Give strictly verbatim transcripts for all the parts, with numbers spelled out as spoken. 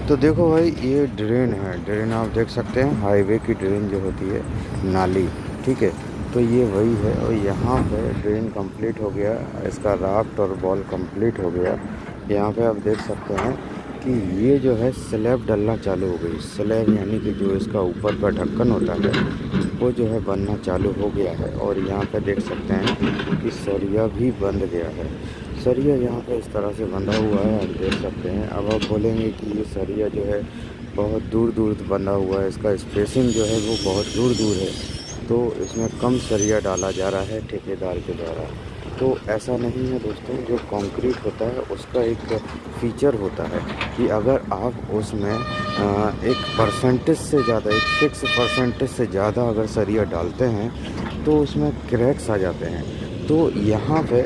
तो देखो भाई, ये ड्रेन है। ड्रेन आप देख सकते हैं, हाईवे की ड्रेन जो होती है, नाली। ठीक है, तो ये वही है। और यहाँ पे ड्रेन कंप्लीट हो गया, इसका राफ्ट और बॉल कंप्लीट हो गया। यहाँ पे आप देख सकते हैं कि ये जो है स्लैब डलना चालू हो गई। स्लैब यानी कि जो इसका ऊपर का ढक्कन होता है वो जो है बनना चालू हो गया है। और यहाँ पे देख सकते हैं कि सरिया भी बंध गया है। सरिया यहाँ पे इस तरह से बंधा हुआ है, आप देख सकते हैं। अब आप बोलेंगे कि ये सरिया जो है बहुत दूर दूर बंधा हुआ है, इसका स्पेसिंग जो है वो बहुत दूर दूर है, तो इसमें कम सरिया डाला जा रहा है ठेकेदार के द्वारा। तो ऐसा नहीं है दोस्तों, जो कंक्रीट होता है उसका एक फीचर होता है कि अगर आप उसमें एक परसेंटेज से ज़्यादा, एक फिक्स परसेंटेज से ज़्यादा अगर सरिया डालते हैं तो उसमें क्रैक्स आ जाते हैं। तो यहाँ पे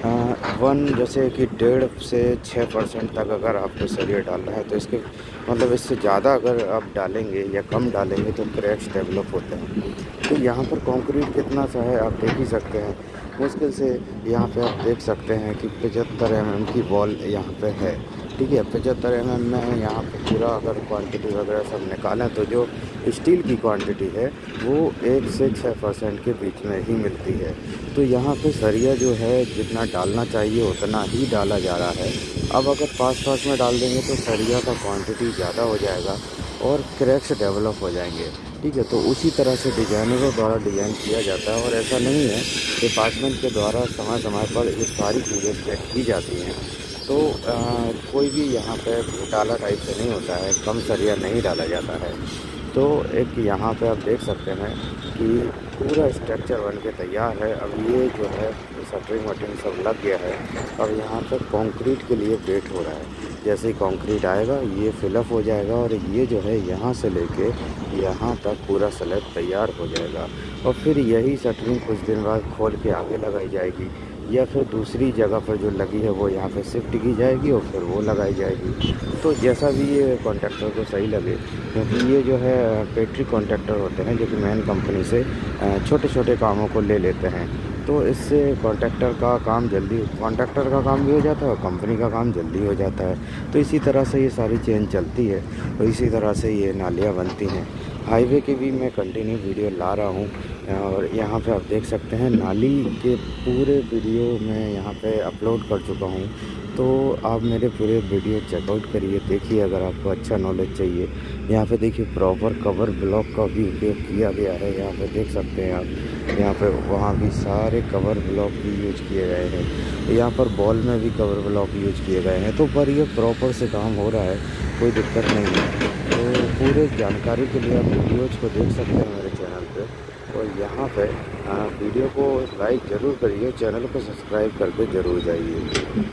वन जैसे कि डेढ़ से छः परसेंट तक अगर आपको सरिया डालना है, तो इसके मतलब इससे ज़्यादा अगर आप डालेंगे या कम डालेंगे तो क्रैक्स डेवलप होते हैं। तो यहाँ पर कंक्रीट कितना सा है आप देख ही सकते हैं। मुश्किल से यहाँ पे आप देख सकते हैं कि पचहत्तर एम एम की वॉल यहाँ पे है। ठीक है, पचहत्तर एम एम में यहाँ पे पूरा अगर क्वांटिटी वगैरह सब निकालें तो जो स्टील की क्वांटिटी है वो एक से छः परसेंट के बीच में ही मिलती है। तो यहाँ पे सरिया जो है जितना डालना चाहिए उतना ही डाला जा रहा है। अब अगर पास पास में डाल देंगे तो सरिया का क्वांटिटी ज़्यादा हो जाएगा और क्रैक्स डेवलप हो जाएंगे। ठीक है, तो उसी तरह से डिज़ाइनरों द्वारा डिज़ाइन किया जाता है। और ऐसा नहीं है, डिपार्टमेंट के द्वारा समय समय पर ये सारी चीज़ें चेक की जाती हैं। तो आ, कोई भी यहाँ पे घोटाला टाइप से नहीं होता है, कम सरिया नहीं डाला जाता है। तो एक यहाँ पे आप देख सकते हैं कि पूरा स्ट्रक्चर बन के तैयार है। अब ये जो है शटरिंग वटरिंग सब लग गया है। अब यहाँ पे कंक्रीट के लिए वेट हो रहा है। जैसे ही कंक्रीट आएगा ये फिलअप हो जाएगा और ये जो है यहाँ से लेके यहाँ तक पूरा स्लैब तैयार हो जाएगा। और फिर यही शटरिंग कुछ दिन बाद खोल के आगे लगाई जाएगी, या फिर दूसरी जगह पर जो लगी है वो यहाँ पे शिफ्ट की जाएगी और फिर वो लगाई जाएगी। तो जैसा भी ये कॉन्ट्रैक्टर को सही लगे, क्योंकि ये जो है पेट्री कॉन्ट्रैक्टर होते हैं जो कि मेन कंपनी से छोटे छोटे कामों को ले लेते हैं। तो इससे कॉन्ट्रैक्टर का काम जल्दी कॉन्ट्रैक्टर का काम भी हो जाता है और कंपनी का काम जल्दी हो जाता है। तो इसी तरह से ये सारी चेन चलती है और इसी तरह से ये नालियाँ बनती हैं। हाईवे की भी मैं कंटिन्यू वीडियो ला रहा हूँ और यहाँ पे आप देख सकते हैं नाली के पूरे वीडियो मैं यहाँ पे अपलोड कर चुका हूँ। तो आप मेरे पूरे वीडियो चेकआउट करिए, देखिए अगर आपको अच्छा नॉलेज चाहिए। यहाँ पे देखिए प्रॉपर कवर ब्लॉक का भी उपयोग किया गया है। यहाँ पे देख सकते हैं आप, यहाँ पे वहाँ भी सारे कवर ब्लॉक भी यूज किए गए हैं। यहाँ पर बॉल में भी कवर ब्लॉक यूज किए गए हैं। तो पर ये प्रॉपर से काम हो रहा है, कोई दिक्कत नहीं है। तो पूरे जानकारी के लिए आप वीडियोज़ को देख सकते हैं मेरे चैनल पे। और यहाँ पे वीडियो को लाइक ज़रूर करिए, चैनल को सब्सक्राइब करके ज़रूर जाइए।